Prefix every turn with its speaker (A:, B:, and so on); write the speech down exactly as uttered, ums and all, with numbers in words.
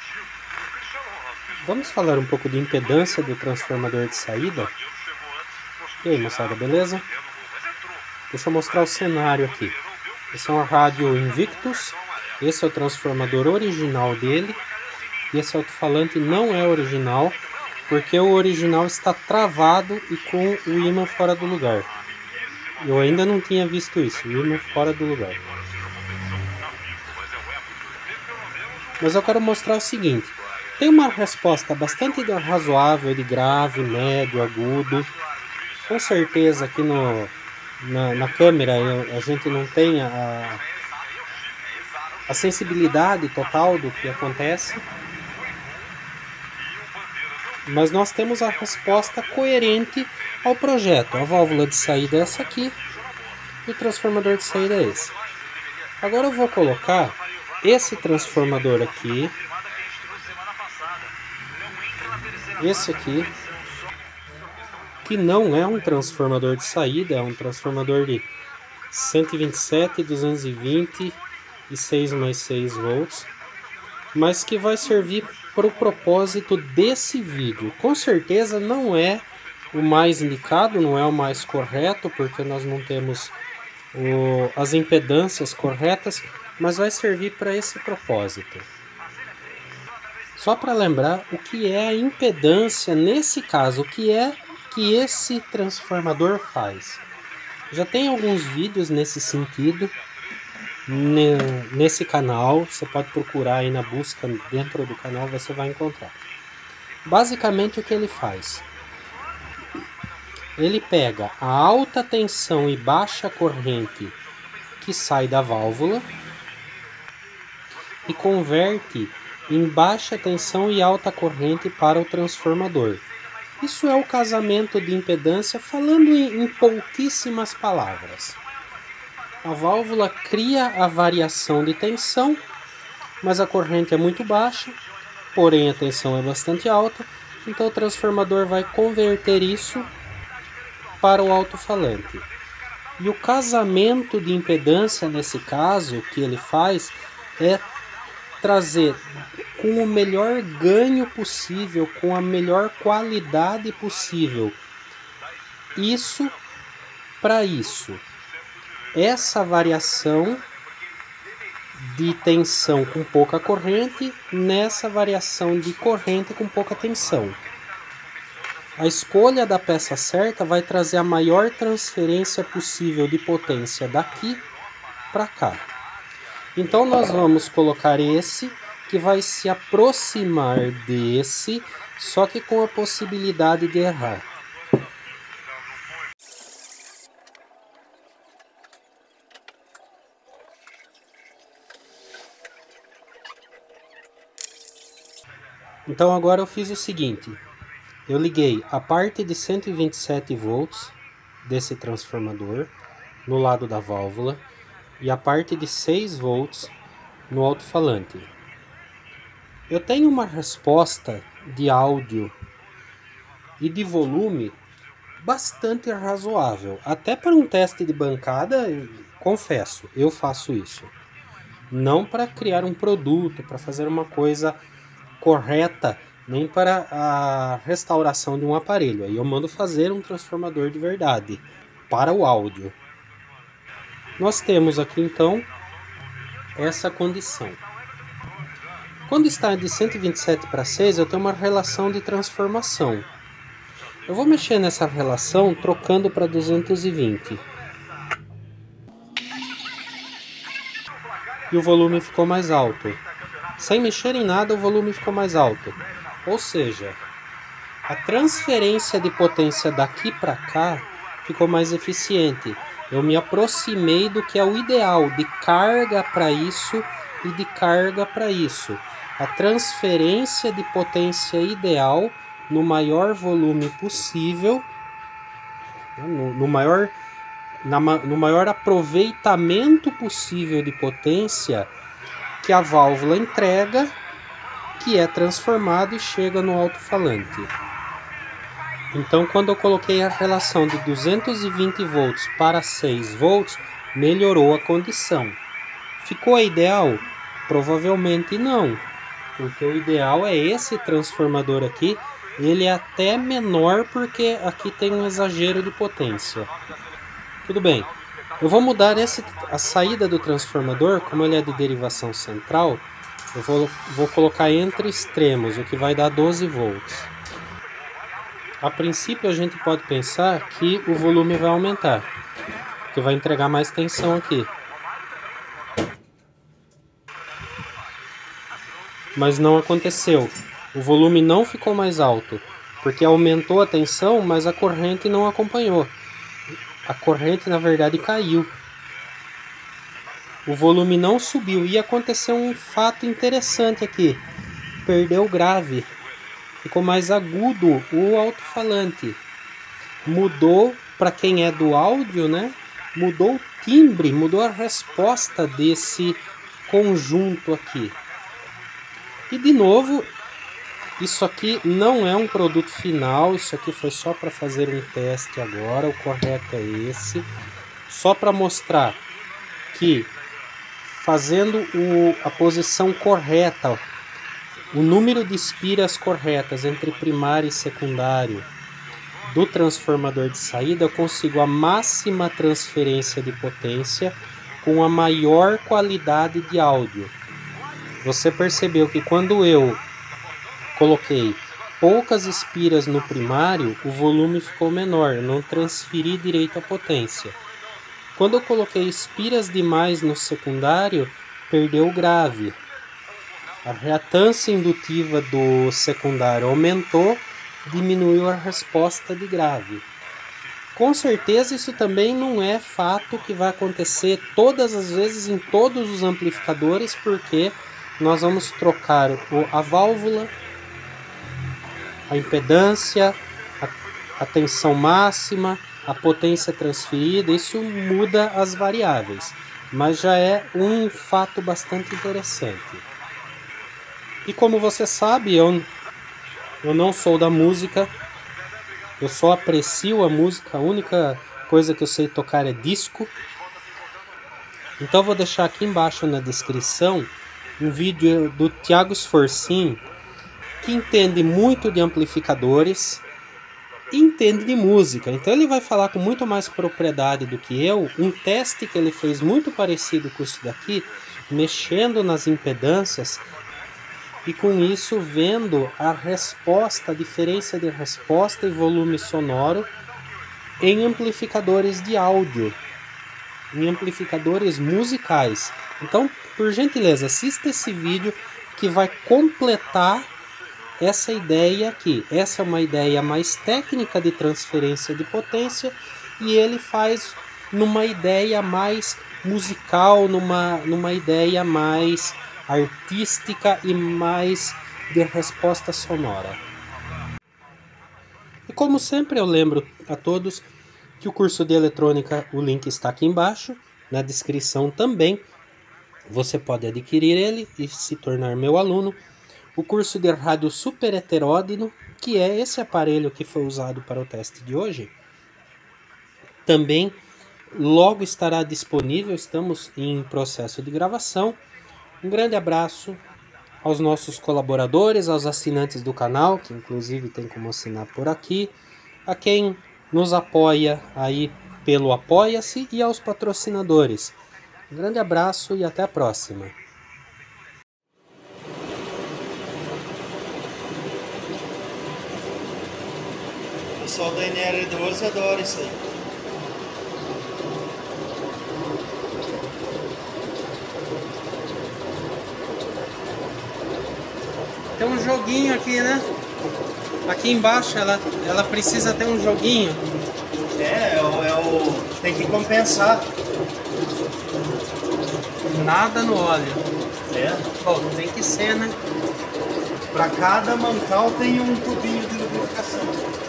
A: Vamos falar um pouco de impedância do transformador de saída? E aí, moçada, beleza? Deixa eu mostrar o cenário aqui. Esse é uma rádio Invictus. Esse é o transformador original dele. E esse alto-falante não é original, porque o original está travado e com o ímã fora do lugar. Eu ainda não tinha visto isso, o ímã fora do lugar. Mas eu quero mostrar o seguinte. Tem uma resposta bastante razoável de grave, médio, agudo. Com certeza aqui no, na, na câmera eu, a gente não tem a, a sensibilidade total do que acontece. Mas nós temos a resposta coerente ao projeto. A válvula de saída é essa aqui e o transformador de saída é esse. Agora eu vou colocar esse transformador aqui, esse aqui, que não é um transformador de saída, é um transformador de cento e vinte e sete, duzentos e vinte e seis mais seis volts, mas que vai servir para o propósito desse vídeo. Com certeza não é o mais indicado, não é o mais correto, porque nós não temos o, as impedâncias corretas, mas vai servir para esse propósito. Só para lembrar o que é a impedância nesse caso, o que é que esse transformador faz. Já tem alguns vídeos nesse sentido nesse canal, você pode procurar aí na busca dentro do canal, você vai encontrar. Basicamente o que ele faz? Ele pega a alta tensão e baixa corrente que sai da válvula e converte em baixa tensão e alta corrente para o transformador. Isso é o casamento de impedância, falando em, em pouquíssimas palavras. A válvula cria a variação de tensão, mas a corrente é muito baixa, porém a tensão é bastante alta, então o transformador vai converter isso para o alto-falante. E o casamento de impedância nesse caso, que ele faz, é trazer com o melhor ganho possível, com a melhor qualidade possível, isso para isso. Essa variação de tensão com pouca corrente nessa variação de corrente com pouca tensão. A escolha da peça certa vai trazer a maior transferência possível de potência daqui para cá. Então nós vamos colocar esse que vai se aproximar desse, só que com a possibilidade de errar. Então agora eu fiz o seguinte, eu liguei a parte de cento e vinte e sete volts desse transformador no lado da válvula e a parte de seis volts no alto-falante. Eu tenho uma resposta de áudio e de volume bastante razoável, até para um teste de bancada, confesso, eu faço isso. Não para criar um produto, para fazer uma coisa correta, nem para a restauração de um aparelho. Aí eu mando fazer um transformador de verdade para o áudio. Nós temos aqui então essa condição. Quando está de cento e vinte e sete para seis, eu tenho uma relação de transformação. Eu vou mexer nessa relação trocando para duzentos e vinte. E o volume ficou mais alto. Sem mexer em nada, o volume ficou mais alto. Ou seja, a transferência de potência daqui para cá ficou mais eficiente. Eu me aproximei do que é o ideal, de carga para isso e de carga para isso. A transferência de potência ideal no maior volume possível, no, no, maior, na, no maior aproveitamento possível de potência que a válvula entrega, que é transformado e chega no alto-falante. Então, quando eu coloquei a relação de duzentos e vinte volts para seis volts, melhorou a condição. Ficou ideal? Provavelmente não. porque o ideal é esse transformador aqui. Ele é até menor porque aqui tem um exagero de potência. Tudo bem, eu vou mudar esse, a saída do transformador, como ele é de derivação central, eu vou, vou colocar entre extremos, o que vai dar doze volts. A princípio a gente pode pensar que o volume vai aumentar, que vai entregar mais tensão aqui. Mas não aconteceu. O volume não ficou mais alto, porque aumentou a tensão, mas a corrente não acompanhou. A corrente, na verdade, caiu. O volume não subiu e aconteceu um fato interessante aqui. Perdeu o grave. Ficou mais agudo o alto-falante. Mudou, para quem é do áudio, né? Mudou o timbre, mudou a resposta desse conjunto aqui. E de novo, isso aqui não é um produto final, isso aqui foi só para fazer um teste agora, o correto é esse. Só para mostrar que fazendo o, a posição correta, o número de espiras corretas entre primário e secundário do transformador de saída, eu consigo a máxima transferência de potência com a maior qualidade de áudio. Você percebeu que quando eu coloquei poucas espiras no primário, o volume ficou menor, eu não transferi direito a potência. Quando eu coloquei espiras demais no secundário, perdeu o grave. A reatância indutiva do secundário aumentou, diminuiu a resposta de grave. Com certeza isso também não é fato que vai acontecer todas as vezes em todos os amplificadores, porque nós vamos trocar a válvula, a impedância, a, a tensão máxima, a potência transferida, isso muda as variáveis, mas já é um fato bastante interessante. E como você sabe, eu, eu não sou da música, eu só aprecio a música, a única coisa que eu sei tocar é disco. Então eu vou deixar aqui embaixo na descrição um vídeo do Thiago Sforcin, que entende muito de amplificadores e entende de música. Então ele vai falar com muito mais propriedade do que eu, um teste que ele fez muito parecido com isso daqui, mexendo nas impedâncias e com isso vendo a resposta, a diferença de resposta e volume sonoro em amplificadores de áudio, em amplificadores musicais. Então, por gentileza, assista esse vídeo que vai completar essa ideia aqui. Essa é uma ideia mais técnica de transferência de potência e ele faz numa ideia mais musical, numa, numa ideia mais artística e mais de resposta sonora. E como sempre eu lembro a todos que o curso de eletrônica, o link está aqui embaixo, na descrição também. Você pode adquirir ele e se tornar meu aluno. O curso de rádio super heteródino, que é esse aparelho que foi usado para o teste de hoje, também logo estará disponível, estamos em processo de gravação. Um grande abraço aos nossos colaboradores, aos assinantes do canal, que inclusive tem como assinar por aqui, a quem nos apoia aí pelo Apoia-se e aos patrocinadores. Um grande abraço e até a próxima.
B: O pessoal da N R doze adora isso aí.
A: Tem um joguinho aqui, né? Aqui embaixo ela, ela precisa ter um joguinho.
B: É, é o, é o... tem que compensar.
A: Nada no óleo.
B: É.
A: Bom, tem que ser, né?
B: Para cada mancal tem um tubinho de lubrificação.